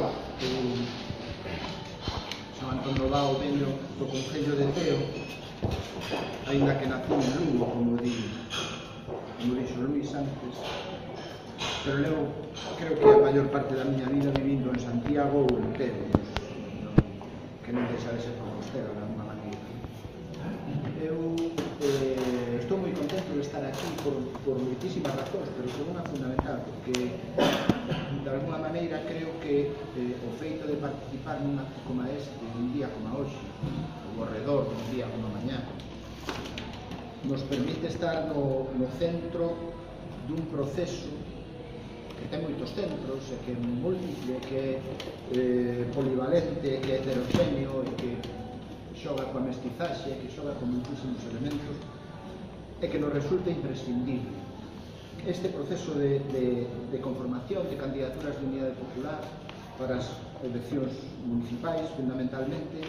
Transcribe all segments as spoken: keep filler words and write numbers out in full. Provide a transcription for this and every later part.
Eu son Antón Novao, veño do Concello de Teo, aínda que nací en Lugo, como di como dixo Luís antes, pero levo, creo que a maior parte da miña vida vivindo en Santiago ou en Teo, que non deixa de ser Compostela, de alguma maneira. Eu eh, estou moi contento de estar aquí por, por moitísimas razóns, pero por unha fundamental, porque de alguma maneira creo que eh, o feito de participar nun acto como este, un día como hoxe, ou ao redor dun día como mañá, nos permite estar no, no centro dun proceso que ten moitos centros, e que é múltiple, que é eh, polivalente, que é heteroxéneo, e que xoga coa mestizaxe, que xoga con muchísimos elementos, e que nos resulta imprescindible. Este proceso de, de, de conformación de candidaturas de unidade popular para as eleccións municipais, fundamentalmente,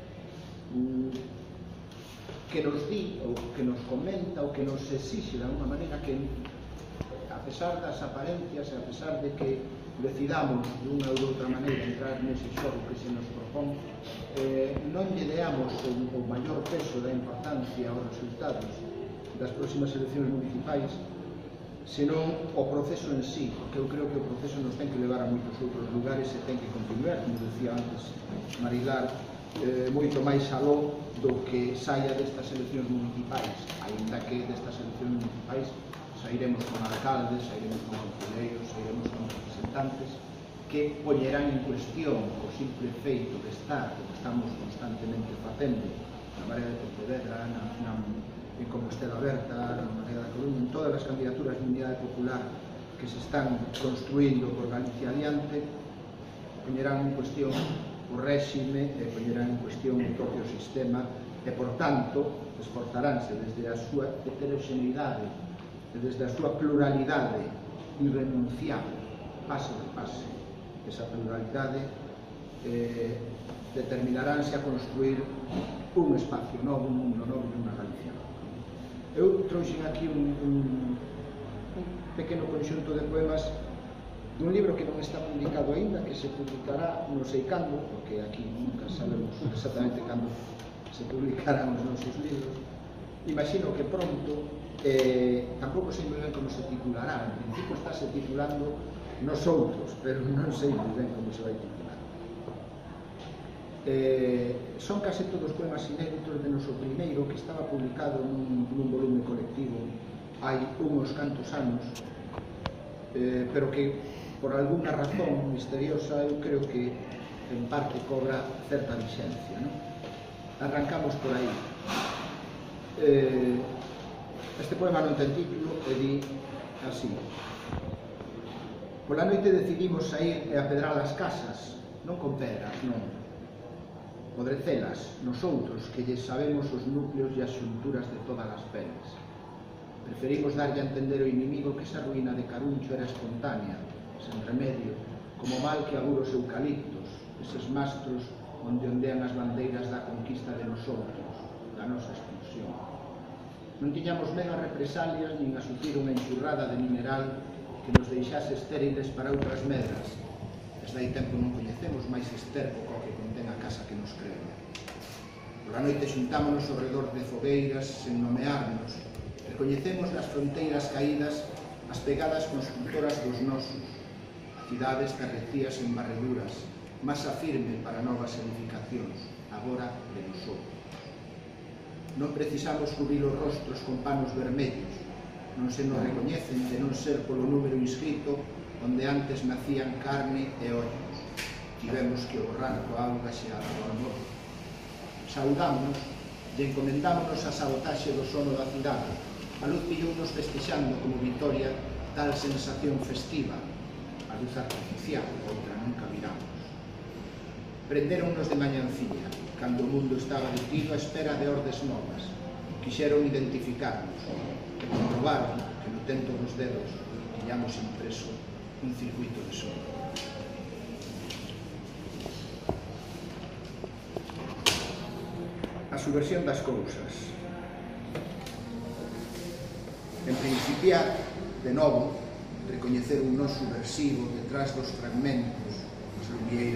que nos di, ou que nos comenta, ou que nos exixe de alguma maneira que, a pesar das aparencias e a pesar de que decidamos de unha ou de outra maneira entrar nese xogo que se nos propón, eh, non lle deamos o, o maior peso da importancia aos resultados das próximas eleccións municipais, senón o proceso en sí, porque eu creo que o proceso nos ten que levar a moitos outros lugares e ten que continuar, como decía antes Marilar, eh, moito máis aló do que saia destas eleccións municipais, aínda que destas eleccións municipais sairemos con alcaldes, sairemos con concelleiros, sairemos con representantes que poñerán en cuestión o simple feito de estar, como estamos constantemente facendo, na Marea de Pontevedra, na, na, en Compostela Aberta, na Marea da Coruña, en todas as candidaturas de unidade popular que se están construindo por Galicia adiante, poñerán en cuestión o réxime e poñerán en cuestión o propio sistema e, por tanto, esforzaránse desde a súa heteroxeneidade e desde a súa pluralidade irrenunciable, pase de pase, esa pluralidade eh, determinaránse a construir un espacio novo, un mundo novo e unha Galicia nova. Eu trouxen aquí un, un, un pequeno conxunto de poemas dun libro que non está publicado aínda, que se publicará non sei cando, porque aquí nunca sabemos exactamente cando se publicarán os nosos libros. Imagino que pronto, eh, tampouco sei moi ben como se titulará, en principio está se titulando Nos Outros, pero non sei moi ben como se vai titular. Eh, son case todos poemas inéditos de noso primeiro, que estaba publicado nun, nun volume colectivo hai uns cantos anos, eh, pero que por alguna razón misteriosa eu creo que en parte cobra certa vixencia, non? Arrancamos por aí. Eh, este poema non ten título e di así: pola noite decidimos sair e apedrar as casas, non con pedras, non, podrecelas, nosoutros que lles sabemos os núcleos e as xunturas de todas as peles. Preferimos darlle a entender ao inimigo que esa ruína de Caruncho era espontánea, sen remedio, como mal que aguros eucaliptos, eses mastros onde ondean as bandeiras da conquista de nosoutros, da nosa expulsión. Non tiñamos medo a represalias nin a sufrir unha enxurrada de mineral que nos deixase estériles para outras medras. Desde hai tempo non coñecemos máis esterco co que contén a casa que nos crea. Pola noite xuntámonos ao redor de fogueiras sen nomearnos. Recoñecemos nas fronteiras caídas as pegadas constructoras dos nosos, cidades carrecías en barreduras, masa firme para novas edificacións, agora de nosotros. Non precisamos cubrir os rostros con panos vermellos, non se nos recoñecen de non ser polo número inscrito onde antes nacían carne e ollos. Tivemos que borrar coa auga xeada do amor. Saudámonos e encomendámonos a sabotaxe do sono da cidade. A luz pillounos festexando como vitoria tal sensación festiva. A luz artificial, outra nunca viramos. Prenderonnos de mañanciña, cando o mundo estaba detido a espera de ordes novas. Quixeron identificarnos e comprobaron que no tento dos dedos tiñamos impreso un circuito de sol. A subversión das cousas. En principiar, de novo, recoñecer un non subversivo detrás dos fragmentos, os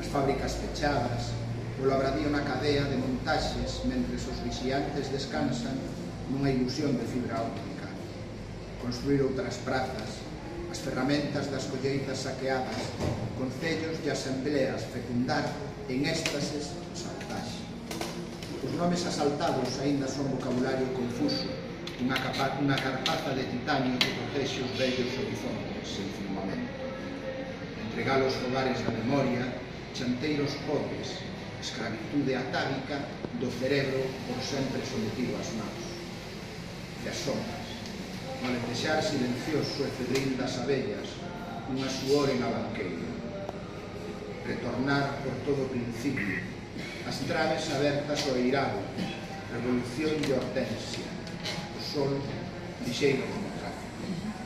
fábricas pechadas, o labradío na cadea de montaxes mentres os vixiantes descansan nunha ilusión de fibra óptica. Construir outras prazas, as ferramentas das colleitas saqueadas, concellos e asambleas fecundar en éxtasis o saltaxe. Os nomes asaltados aínda son vocabulario confuso, unha, capa, unha carpaza de titanio que protege os vellos horizontes sen firmamento. Entregar os fogares da memoria, chanteiros pobres, escravitude atávica do cerebro por sempre sometido ás mãos. E as sombras, no alentexar silencioso e febril das abellas, unha suor en a banqueira. Retornar por todo o principio, as traves abertas ao eirado, revolución de hortensia, o sol lixeiro como tráfico.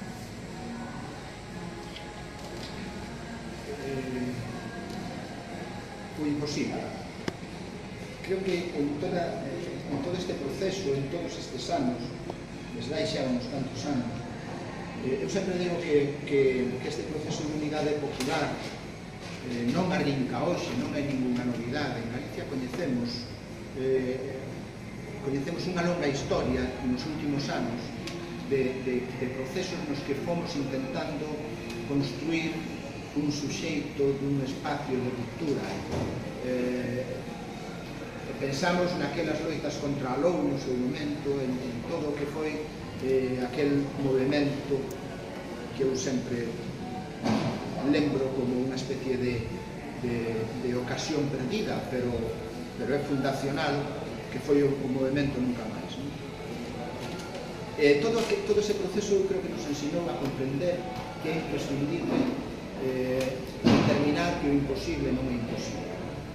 Eh, foi imposible. Creo que en, toda, en todo este proceso, en todos estes anos, desde hai xa uns tantos anos, eh, eu sempre digo que, que, que este proceso de unidade popular eh, non arrinca hoxe, non hai ninguna novidade. En Galicia coñecemos eh, coñecemos unha longa historia nos últimos anos de, de, de procesos nos que fomos intentando construir un suxeito dun espacio de ruptura. Eh, pensamos naquelas loitas contra a lou no seu momento, en, en todo o que foi eh, aquel movimento que eu sempre lembro como unha especie de, de, de ocasión perdida, pero, pero é fundacional, que foi o, o movimento Nunca Máis. ¿No? Eh, todo, que, todo ese proceso eu creo que nos ensinou a comprender que é imprescindible eh, determinar que o imposible non é imposible.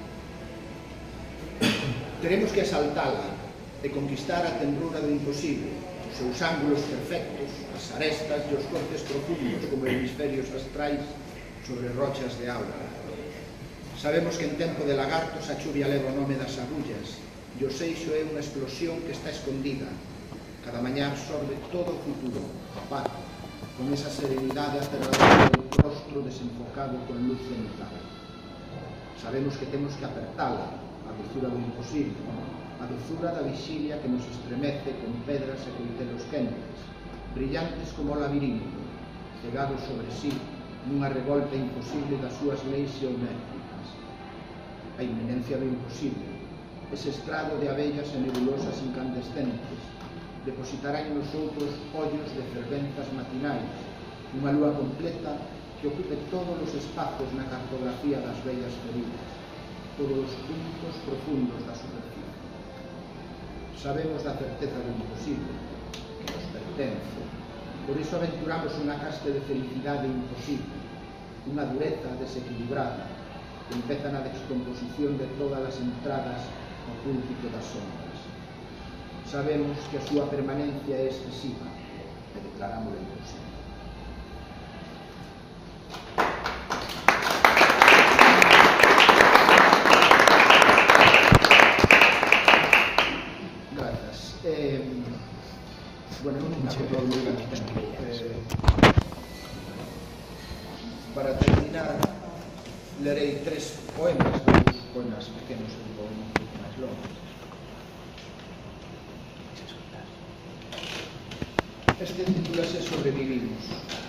Teremos que asaltala e conquistar a tembrura do imposible, os seus ángulos perfectos, as arestas e os cortes profundos como hemisferios astrais sobre rochas de aura. Sabemos que en tempo de lagartos a chuvia leva o nome das agullas e o seixo é unha explosión que está escondida. Cada mañá absorbe todo o futuro, opaco, con esa serenidade aterradora do rostro desenfocado con luz central. Sabemos que temos que apertala, a dulzura do imposible, a dulzura da vixilia que nos estremece con pedras e coitelos quentes, brillantes como o labirinto, cegados sobre sí nunha revolta imposible das súas leis geométricas. A inminencia do imposible, ese estrado de abellas e nebulosas incandescentes, depositará en nosotros ollos de fervenzas matinais, unha lúa completa que ocupe todos os espazos na cartografía das bellas feridas, todos os puntos profundos da superficie. Sabemos da certeza do imposible, que nos pertence. Por iso aventuramos unha caste de felicidade imposible, unha dureza desequilibrada, que empeza na descomposición de todas as entradas ao púlpito das sombras. Sabemos que a súa permanencia é excesiva e declaramos imposible. Eh, bueno, non me acordo moi ben tempo. Eh, para terminar, lerei tres poemas, dos poemas pequenos e un poema un pouco máis longos. Este titúlase Sobrevivimos.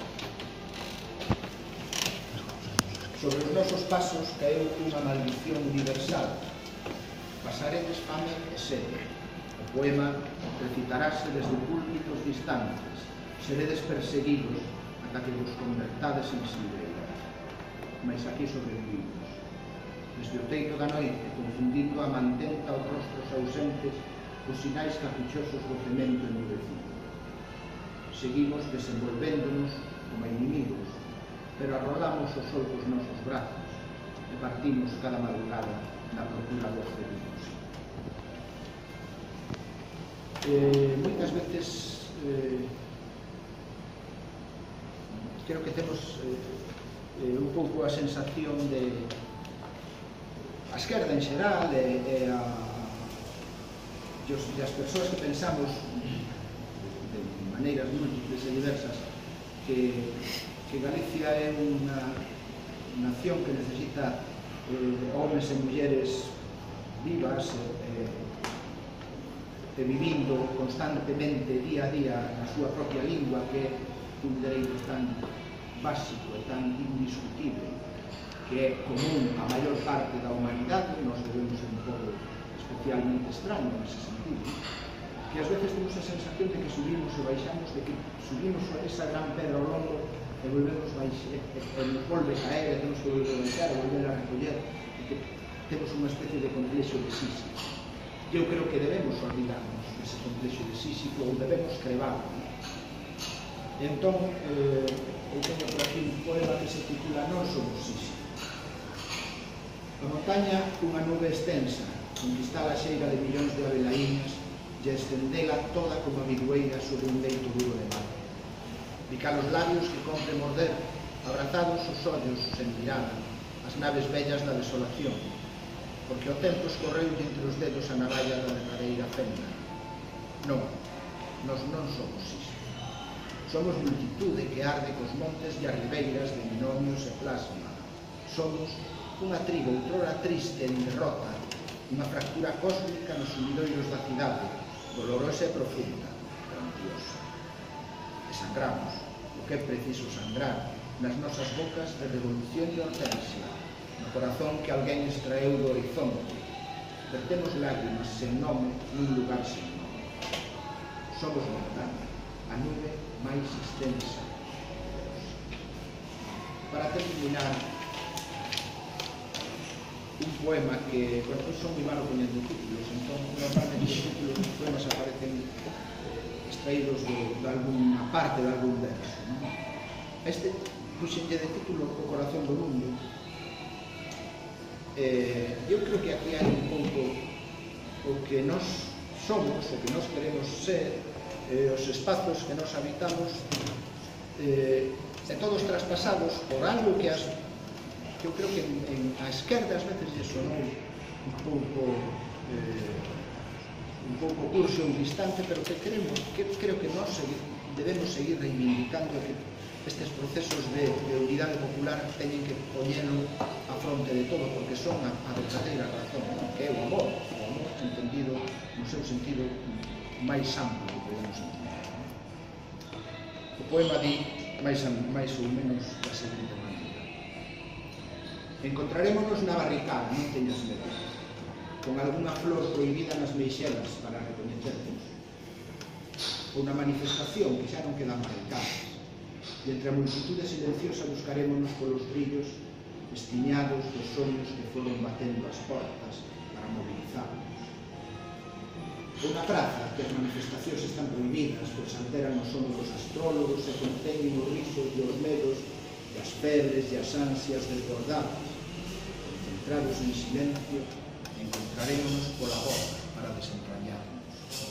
Sobre os nosos pasos caeu unha maldición universal. Pasaredes fame e sede. O poema recitarase desde púlpitos distantes, seredes perseguidos ata que vos convertades en silveira. Mas aquí sobrevivimos. Desde o teito da noite, confundindo a mantenta os rostros ausentes os sinais caprichosos do cemento endurecido. Seguimos desenvolvéndonos como inimigos, pero arrolamos o sol cos nosos brazos e partimos cada madrugada na procura dos feridos. Eh, moitas veces eh, creo que temos eh, eh, un pouco a sensación de a esquerda en xeral e, e, a, e, os, e as persoas que pensamos de maneiras múltiples e diversas que, que Galicia é unha nación que necesita eh, homes e mulleres vivas e, e vivindo constantemente día a día na súa propia lingua, que é un dereito tan básico e tan indiscutible, que é común a maior parte da humanidade. Nos debemos ser un pouco especialmente extraño nese sentido, que ás veces temos a sensación de que subimos e baixamos, de que subimos esa gran pedra ao longo e volvemos baixar, e, e nos volve a caer, e temos que volver a baixar, e volver a recoller, e que temos unha especie de complexo de Sísifo. Eu creo que debemos olvidarnos dese complexo de Sísifo, ou debemos crevarlo. Entón, eh, eu teño por aquí un poema que se titula Non somos Sísifo. A montaña, unha nube extensa, conquistar a xeira de millóns de avelaíñas e estendela toda como a bidueira sobre un leito duro de mar. Picar os labios que compre morder, abrazados os ollos sen mirada, as naves bellas da desolación, porque o tempo escorreu entre os dedos a navalla da derradeira fenda. Non, nós non somos isto. Somos multitude que arde cos montes e as ribeiras de binomios e plasma. Somos unha tribo outrora triste en derrota, unha fractura cósmica nos sumidoiros da cidade, dolorosa e profunda, grandiosa. E sangramos, o que é preciso sangrar, nas nosas bocas de revolución e hortensia, no corazón que alguén extraeu do horizonte. Vertemos lágrimas sen nome nun lugar sen nome. Somos montaña, a nube máis extensa. Para terminar, un poema que, bueno, eu son moi malo poñendo títulos, entón, normalmente os títulos dos poemas aparecen extraídos de, de alguna parte de algún verso, non? Este, puxenlle de título O corazón do mundo. Eh, eu creo que aquí hai un pouco o que nós somos, o que nós queremos ser, eh, os espazos que nós habitamos, eh, e todos traspasados por algo que as que eu creo que en, en, a esquerda ás veces lle sonou un pouco eh, un pouco curso ou distante, pero que queremos, que creo que nós segui, debemos seguir reivindicando que estes procesos de, de unidade popular teñen que poñelo a fronte de todo, porque son a, a verdadeira razón, non? Que é o amor, o amor entendido no seu sentido máis amplo que podemos entender. O poema di máis, máis ou menos da seguinte maneira: encontrarémonos na barricada, non teñas medo, con algunha flor prohibida nas meixelas para recoñecernos, ou na manifestación que xa non quedan barricadas, e entre a multitude silenciosa buscarémonos polos brillos estiñados dos sonhos que foron batendo as portas para mobilizarnos. Ou na praza, que as manifestacións están prohibidas, pois alteran os sonos dos astrólogos e conteñen os risos e os medos e as febres e as ansias desbordadas. Concentrados en silencio, encontrarémonos pola boca para desentrañarnos.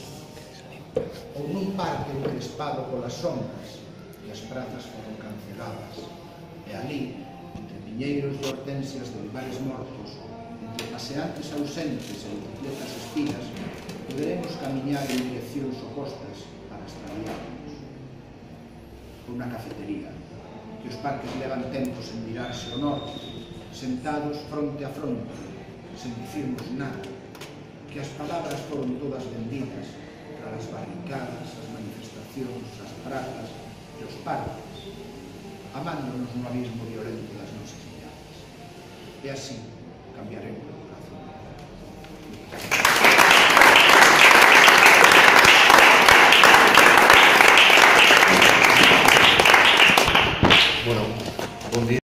Ou nun parque encrespado polas sombras, e as prazas foron canceladas, e ali, entre piñeiros de hortensias de olivares mortos, entre paseantes ausentes e bicicletas espiras, poderemos camiñar en direccións opostas para extraviarnos. Ou na cafetería, que os parques levan tempos en mirarse ao norte, sentados fronte a fronte, sen dicirnos nada, que as palabras foron todas vendidas para as barricadas, as manifestacións, as prazas e os parques, amándonos no abismo violento das nosas miradas. E así cambiaremos o corazón.